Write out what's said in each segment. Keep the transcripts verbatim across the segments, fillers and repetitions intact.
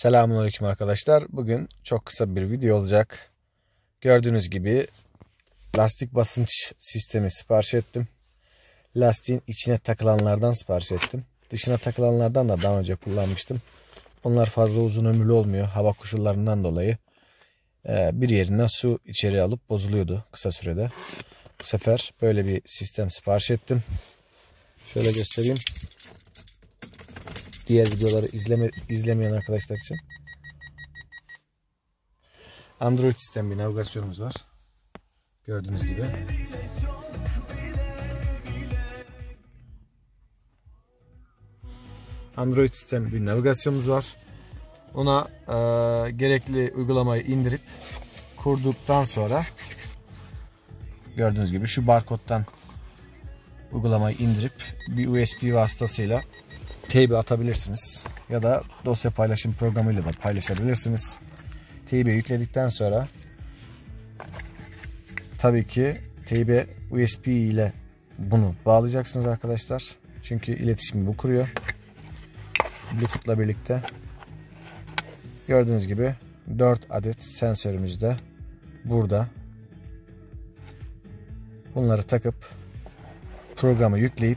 Selamünaleyküm arkadaşlar. Bugün çok kısa bir video olacak. Gördüğünüz gibi lastik basınç sistemi sipariş ettim. Lastiğin içine takılanlardan sipariş ettim. Dışına takılanlardan da daha önce kullanmıştım. Onlar fazla uzun ömürlü olmuyor. Hava koşullarından dolayı bir yerinden su içeri alıp bozuluyordu kısa sürede. Bu sefer böyle bir sistem sipariş ettim. Şöyle göstereyim. Diğer videoları izleme, izlemeyen arkadaşlar için. Android sistem bir navigasyonumuz var. Gördüğünüz gibi. Android sistem bir navigasyonumuz var. Ona e, gerekli uygulamayı indirip kurduktan sonra gördüğünüz gibi şu barkodtan uygulamayı indirip bir U S B vasıtasıyla teybe atabilirsiniz. Ya da dosya paylaşım programıyla da paylaşabilirsiniz. Teybe yükledikten sonra tabii ki teybe U S B ile bunu bağlayacaksınız arkadaşlar. Çünkü iletişimi bu kuruyor. Bluetooth'la birlikte. Gördüğünüz gibi dört adet sensörümüz de burada. Bunları takıp programı yükleyip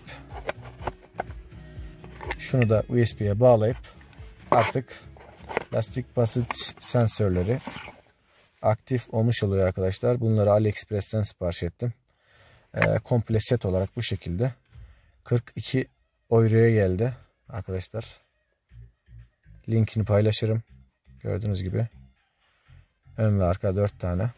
şunu da U S B'ye bağlayıp artık lastik basınç sensörleri aktif olmuş oluyor arkadaşlar. Bunları AliExpress'ten sipariş ettim. E, komple set olarak bu şekilde kırk iki euroya geldi arkadaşlar. Linkini paylaşırım. Gördüğünüz gibi ön ve arka dört tane.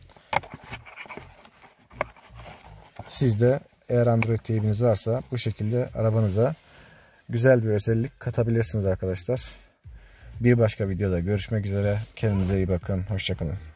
Siz de eğer Android teybiniz varsa bu şekilde arabanıza güzel bir özellik katabilirsiniz arkadaşlar. Bir başka videoda görüşmek üzere. Kendinize iyi bakın. Hoşça kalın.